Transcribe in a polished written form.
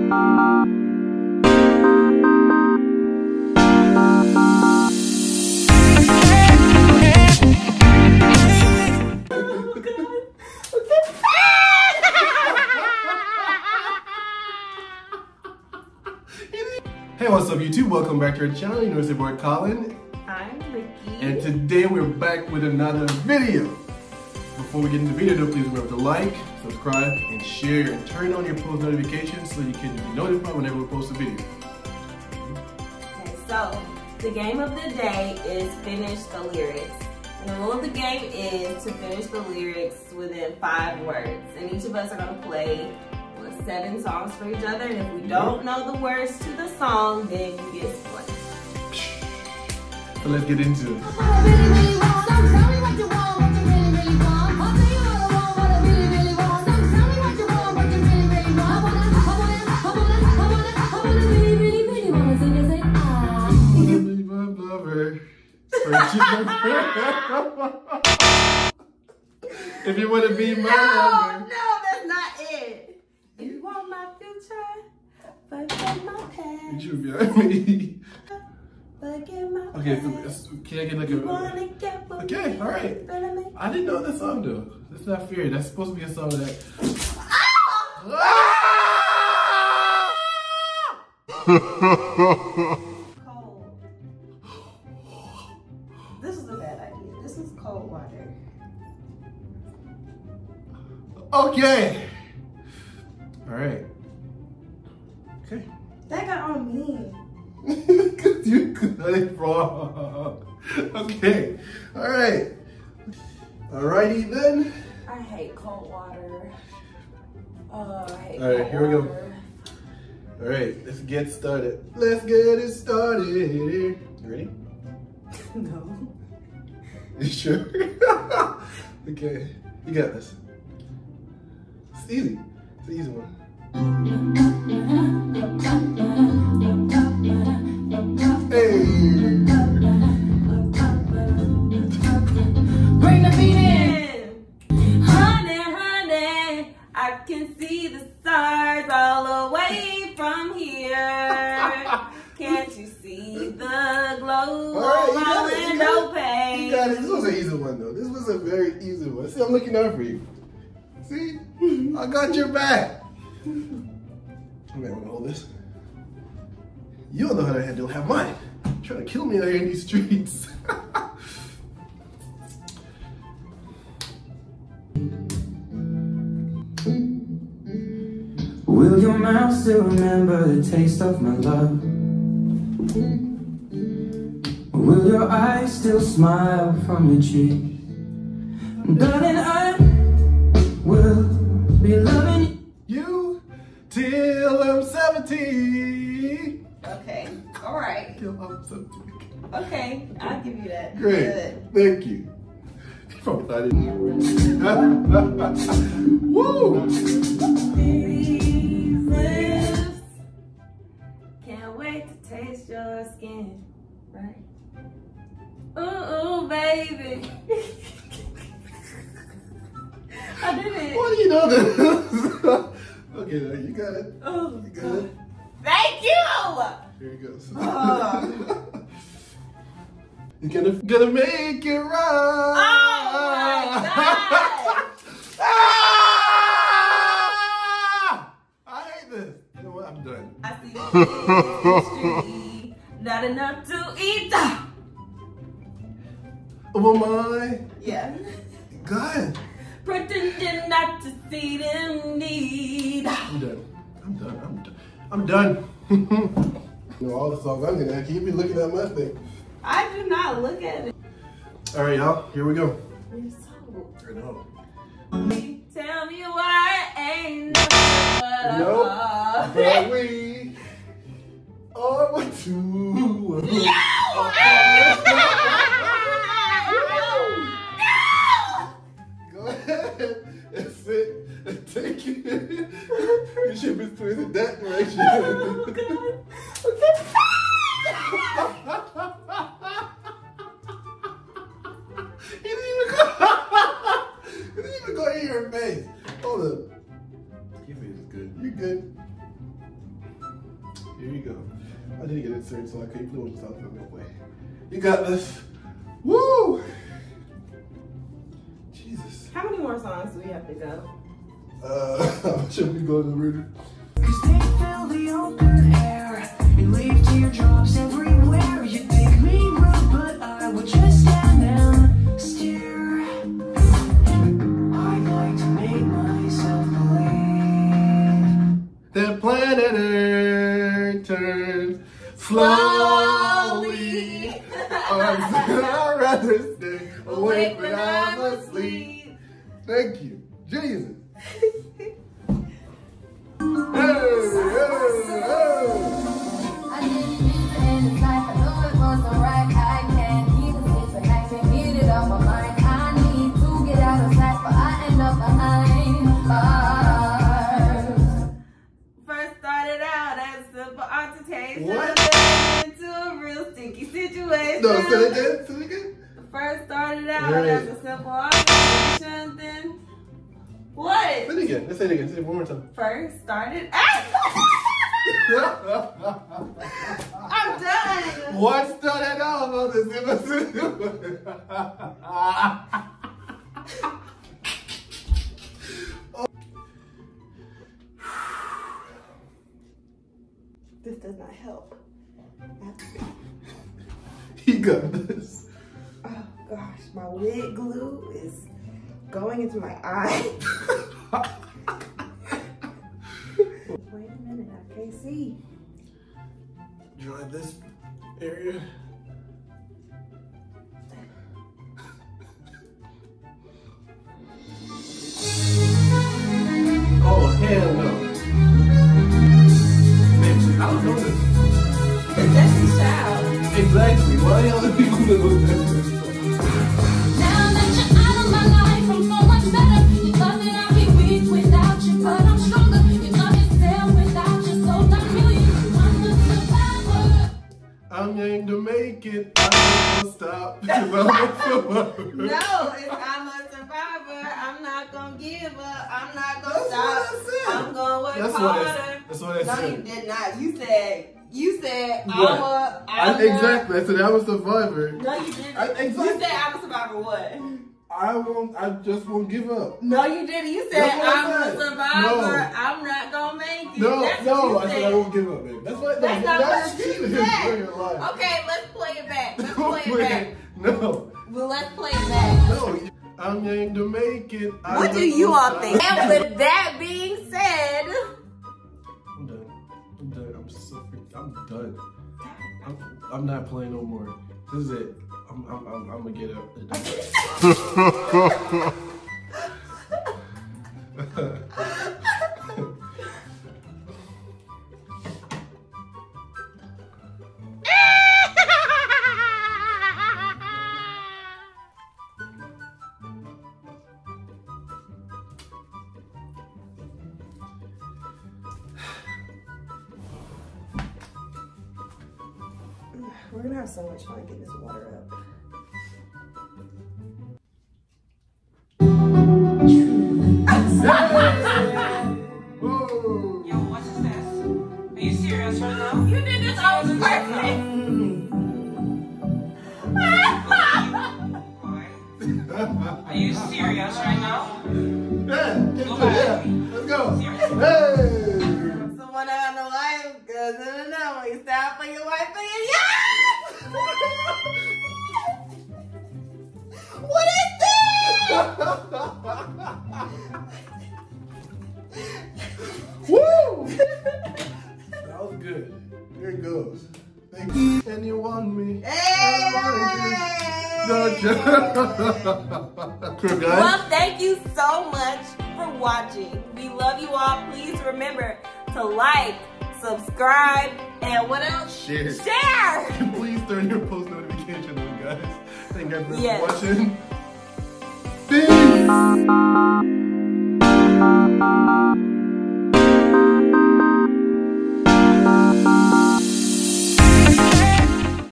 Hey, what's up YouTube? Welcome back to our channel. You know it's your boy Colin. I'm Ricky. And today we're back with another video. Before we get into the video though, please remember to like, subscribe, and share, and turn on your post notifications so you can be notified whenever we post a video. Okay, so the game of the day is finish the lyrics. And the rule of the game is to finish the lyrics within 5 words. And each of us are going to play 7 songs for each other, and if we don't know the words to the song, then you get split. So let's get into it. If you want to be my lover. No, that's not it. If you want my future, forget my past. You should be on me. Forget my Okay, past. so can I get like a... Okay, alright. I didn't know that song though. That's not fair. That's supposed to be a song that... Cold. This is a bad idea. This is cold water. Okay. Alright. Okay. That got on me. Cause you got it wrong. Okay. Alright. Alrighty then. I hate cold water. I hate Alright, cold here we go. water. Alright, let's get started. Let's get it started. You ready? No. You sure? Okay. You got this. It's easy. It's an easy one. Hey. Bring the beat in. Honey, honey, I can see the stars all away from here. Can't you see the glow All right, on my window pane? You got it. This was an easy one though. This was a very easy one. See, I'm looking out for you. See? I got your back. Okay, I'm gonna hold this. You on the other hand don't have mine. You're trying to kill me out here in these streets. Will your mouth still remember the taste of my love? Will your eyes still smile from your cheek? Darling, I will be loving you till I'm 70. Okay, all right. Till I'm 70. Okay, I'll give you that. Great. Good. Thank you. You probably thought I didn't. Woo! These lips, can't wait to taste your skin. Right? Ooh, baby. I did it. What do you know this? Okay, now you got it. Oh, You got it. thank you. Here it goes. You're gonna make it right. Oh my God. Ah! I hate this. You know what? I'm done. I see you in the street, not enough to eat. Oh my. Yeah. God. Pretending not to see them need. I'm done. I'm done. I'm done. You know all the songs I'm gonna have. You be looking at my thing. I do not look at it. All right, y'all. Here we go. You're so... I know. Tell me why ain't nothing but a Nope. heart. But we are what two. Go ahead and sit and take it. Your ship is twisted that direction. Oh, God. He didn't even go in your face. Hold up. Your face is good. You're good. Here you go. I didn't get inserted, so I couldn't put it on the top of the way. You got this. Woo! Jesus. How many more songs do we have to go? Should we go to the murder? Cause they fill the open air and leave teardrops everywhere. You think me rude, but I would just stand and stare. I'd like to make myself believe that planet Earth turns slowly. I'd rather stay awake when I'm asleep. Thank you, Jesus. I didn't mean to end this life. I know it wasn't right. I can't even sit and I can't get it off my mind. I need to get out of sight, but I end up behind bars. First started out as a simple altercation. What? Into a real sticky situation. No, say it again. Say it again. First started out as a simple altercation, then what? Say it again. Let's say it again. Say it one more time. First started I'm done. What started out on the This does not help. He got this. Oh gosh, my wig glue is going into my eye. Wait a minute, I can't see. Dry this area. Oh, hell no. Bitch, I don't know this. It's Destiny's Child. Exactly. Why other people know this? Now that you're out of my life, I'm so much better. You thought that I'd be weak without you, but I'm stronger. You thought it's there without you, so not really. I'm the survivor. I'm going to make it. I'm gonna stop. 'Cause I'm a survivor. No, it's I'm a survivor. I'm not gonna give up. I'm not gonna That's stop. what I said. I'm gonna work That's what I harder. said. That's what I No, said. you did not. You said What? Exactly. I said I'm a survivor. No, you didn't. Exactly. You said I'm a survivor. What? I just won't give up. No, you didn't. You said That's what I I'm a said. survivor. No. I'm not gonna make it. No, That's no, what you I said I won't give up, baby. That's what. That's not that's what you cheating. said. You're lying. Okay, let's play it back. Let's play it back. No. Well, let's play it back. No. I'm going to make it. What do you all think? And with that being said, I'm done. I'm done. I'm done. I'm not playing no more. This is it. I'm gonna get up. we're gonna have so much fun getting this water up. Whoa. Yo, what is this? Are you serious right now? You did this on purpose. Are you serious right now? Yeah, get Go to back. it. Yeah. Let's go. Seriously? Hey. Someone on the wife, cause no, when you stop for your wife and your yes! What is this? Woo! That was good. Here it goes. Thank you. And you want me. Hey! Crew guys. Well, thank you so much for watching. We love you all. Please remember to like, subscribe, and what else? Share. Share! Please turn your post notifications on, guys. Thank you guys Yes. for watching. Peace.